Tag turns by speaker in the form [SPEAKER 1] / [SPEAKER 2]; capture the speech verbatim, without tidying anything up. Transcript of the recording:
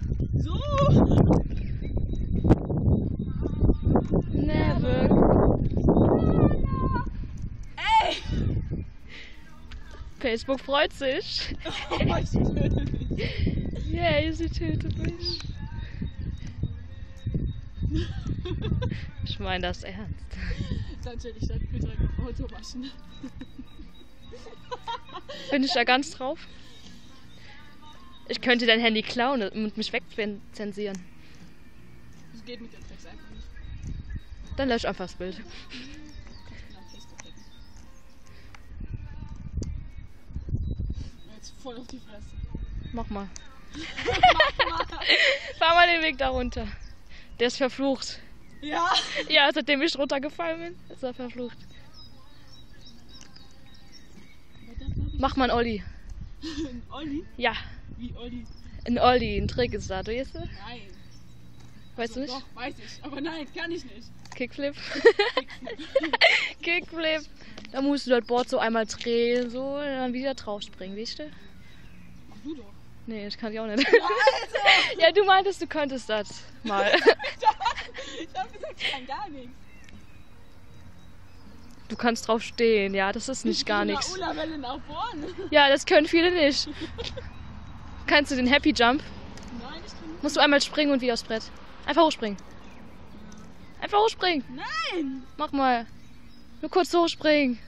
[SPEAKER 1] So.
[SPEAKER 2] Never.
[SPEAKER 1] Ey!
[SPEAKER 2] Facebook freut sich.
[SPEAKER 1] Oh, ich töte mich.
[SPEAKER 2] Yay, sie tötet mich. Ich meine das ernst.
[SPEAKER 1] Dann stell ich das bitte direkt auf Auto waschen.
[SPEAKER 2] Bin ich da ganz drauf? Ich könnte dein Handy klauen und mich wegzensieren.
[SPEAKER 1] Das geht mit dem Text einfach nicht.
[SPEAKER 2] Dann lösch einfach das Bild.
[SPEAKER 1] Ich kann auf Facebook hacken. Jetzt voll auf die Fresse.
[SPEAKER 2] Mach mal.
[SPEAKER 1] Mach mal.
[SPEAKER 2] Fahr mal den Weg da runter. Der ist verflucht.
[SPEAKER 1] Ja.
[SPEAKER 2] Ja, seitdem ich runtergefallen bin, ist er verflucht. Mach mal einen Olli.
[SPEAKER 1] Ein Olli?
[SPEAKER 2] Ja,
[SPEAKER 1] Wie Olli?
[SPEAKER 2] ein Olli, ein Trick ist da, du weißt du?
[SPEAKER 1] Nein.
[SPEAKER 2] Weißt du
[SPEAKER 1] Also,
[SPEAKER 2] nicht?
[SPEAKER 1] Doch, weiß ich. Aber nein, kann ich nicht.
[SPEAKER 2] Kickflip. Kickflip. Da musst du das Board so einmal drehen, so, und dann wieder drauf springen, weißt du?
[SPEAKER 1] Mach du doch.
[SPEAKER 2] Nee, das kann ich auch nicht.
[SPEAKER 1] Alter!
[SPEAKER 2] Ja, du meintest, du könntest das mal.
[SPEAKER 1] Ich hab gesagt, ich kann gar nichts.
[SPEAKER 2] Du kannst drauf stehen, ja, das ist nicht gar
[SPEAKER 1] Ich
[SPEAKER 2] nichts.
[SPEAKER 1] bin Ula-Welle nach vorne.
[SPEAKER 2] Ja, das können viele nicht. Kannst du den Happy Jump?
[SPEAKER 1] Nein, ich kann nicht.
[SPEAKER 2] Musst du einmal springen und wieder aufs Brett. Einfach hochspringen. Einfach hochspringen.
[SPEAKER 1] Nein!
[SPEAKER 2] Mach mal. Nur kurz hochspringen.